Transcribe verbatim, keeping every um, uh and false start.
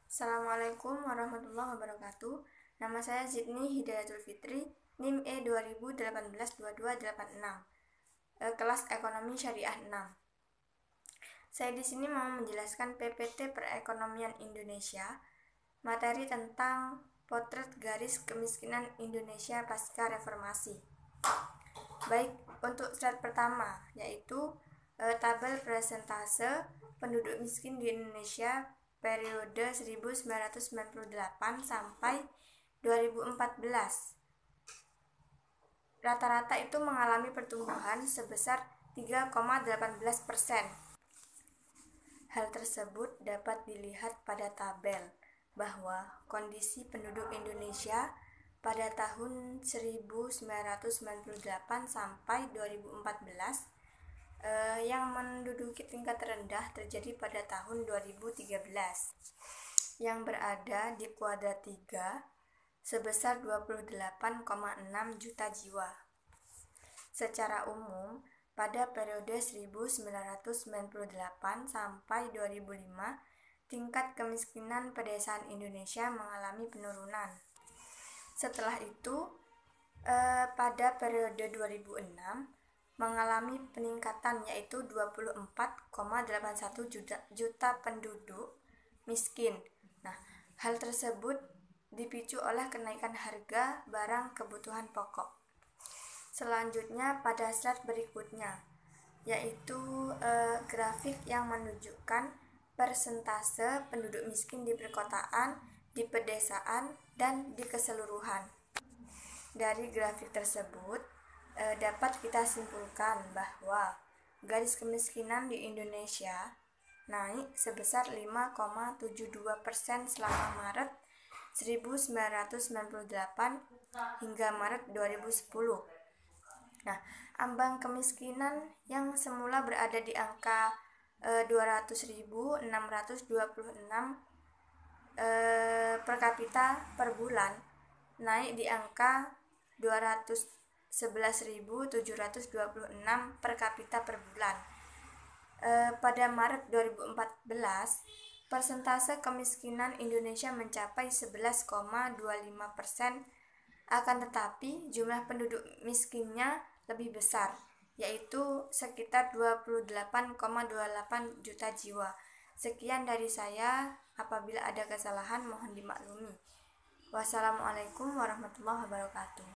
Assalamualaikum warahmatullahi wabarakatuh. Nama saya Zidni Hidayatul Fitri, N I M E dua ribu delapan belas dua dua delapan enam, e, kelas Ekonomi Syariah enam. Saya di sini mau menjelaskan P P T Perekonomian Indonesia, materi tentang potret garis kemiskinan Indonesia pasca reformasi. Baik, untuk slide pertama yaitu e, tabel presentase penduduk miskin di Indonesia periode seribu sembilan ratus sembilan puluh delapan sampai dua ribu empat belas. Rata-rata itu mengalami pertumbuhan sebesar tiga koma satu delapan persen. Hal tersebut dapat dilihat pada tabel bahwa kondisi penduduk Indonesia pada tahun seribu sembilan ratus sembilan puluh delapan sampai dua ribu empat belas eh, yang menduduki tingkat terendah terjadi pada tahun dua ribu tiga belas yang berada di kuadrat tiga sebesar dua puluh delapan koma enam juta jiwa. Secara umum, pada periode seribu sembilan ratus sembilan puluh delapan sampai dua ribu lima, tingkat kemiskinan pedesaan Indonesia mengalami penurunan. Setelah itu, eh, pada periode dua ribu enam mengalami peningkatan yaitu dua puluh empat koma delapan satu juta, juta penduduk miskin. Nah, hal tersebut dipicu oleh kenaikan harga barang kebutuhan pokok. Selanjutnya pada slide berikutnya yaitu eh, grafik yang menunjukkan persentase penduduk miskin di perkotaan, di pedesaan, dan di keseluruhan. Dari grafik tersebut eh, dapat kita simpulkan bahwa garis kemiskinan di Indonesia naik sebesar lima koma tujuh dua persen selama Maret seribu sembilan ratus sembilan puluh delapan hingga Maret dua ribu sepuluh. Nah, ambang kemiskinan yang semula berada di angka e, dua ratus ribu enam ratus dua puluh enam e, per kapita per bulan naik di angka dua ratus sebelas ribu tujuh ratus dua puluh enam per kapita per bulan. E, pada Maret dua ribu empat belas, persentase kemiskinan Indonesia mencapai sebelas koma dua lima persen. Akan tetapi, jumlah penduduk miskinnya lebih besar, yaitu sekitar dua puluh delapan koma dua delapan juta jiwa. Sekian dari saya, apabila ada kesalahan mohon dimaklumi. Wassalamualaikum warahmatullahi wabarakatuh.